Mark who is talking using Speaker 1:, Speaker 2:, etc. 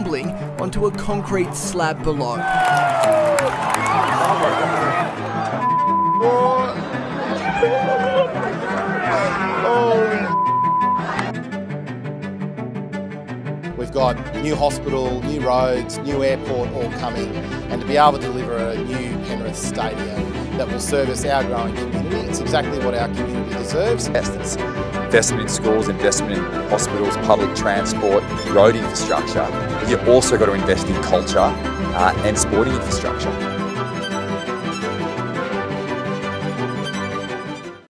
Speaker 1: tumbling onto a concrete slab below.
Speaker 2: We've got new hospital, new roads, new airport all coming, and to be able to deliver a new Penrith stadium that will service our growing community, it's exactly what our community deserves.
Speaker 3: It's investment in schools, investment in hospitals, public transport, road infrastructure, but you've also got to invest in culture and sporting infrastructure.